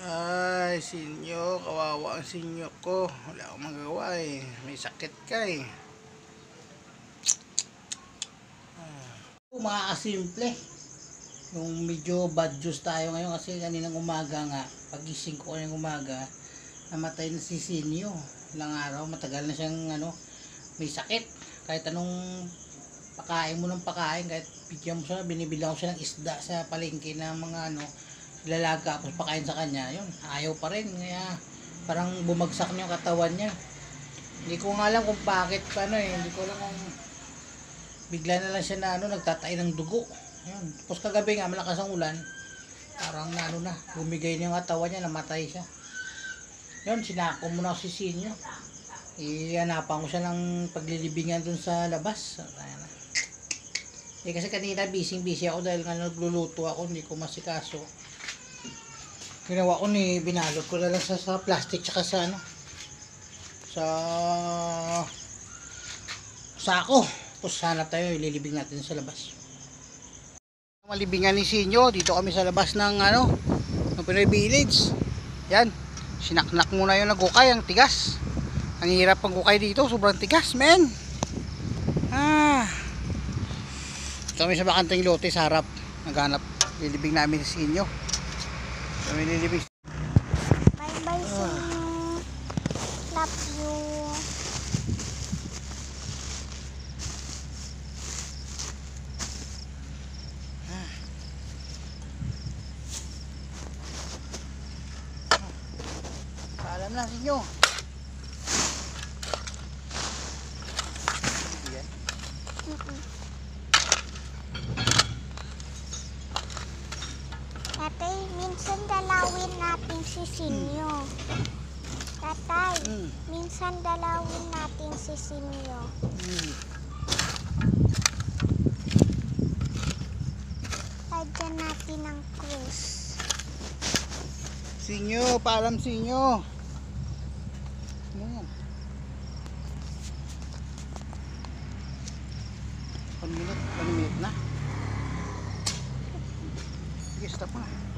Ay, sinyo, kawawa ang sinyo ko. Wala akong magawa eh. May sakit ka eh. Mga kasimple. Yung medyo bad news tayo ngayon kasi kaninang umaga nga, pagising ko kaninang umaga, namatay na si Sinyo. Ilang araw, matagal na siyang may sakit. Kahit anong pakain mo ng pakain, kahit bigyan mo siya, binibilang ko siya ng isda sa palengke na mga lalaga, tapos pakain sa kanya, yun, ayaw pa rin. Kaya parang bumagsak niya yung katawan niya. Hindi ko nga alam kung bakit hindi ko alam kung bigla na lang siya nagtatay ng dugo. Yun. Tapos kagabi nga malakas ang ulan, parang bumigay na yung katawan niya, namatay siya. Yun, sinako mo na si Sinyo. Ihanapan ko siya ng paglilibingan dun sa labas. Kasi kanina busy ako dahil nga nagluluto ako, hindi ko masikaso. Ginawa ko binalot ko na lang sa plastic tsaka sa sa sako. Tapos hanap tayo, ililibing natin sa labas. Malibingan ni Sinyo, dito kami sa labas ng ng Pinoy Village. Yan, sinaknak muna yung nagukay, ang tigas. Ang hirap pang gukay dito, sobrang tigas, men. Kami sa bakanteng lote sa harap, naghanap, lilibing namin si Sinyo. Kami lilibing. Bye bye Sinyo. Love you. Paalam na Sinyo. Tatay, minsan dalawin natin si Sinyo. Tatay, minsan dalawin natin si Sinyo. Lagyan natin ng krus. Sinyo, paalam Sinyo. Yan. One minute na. Sige, stop na.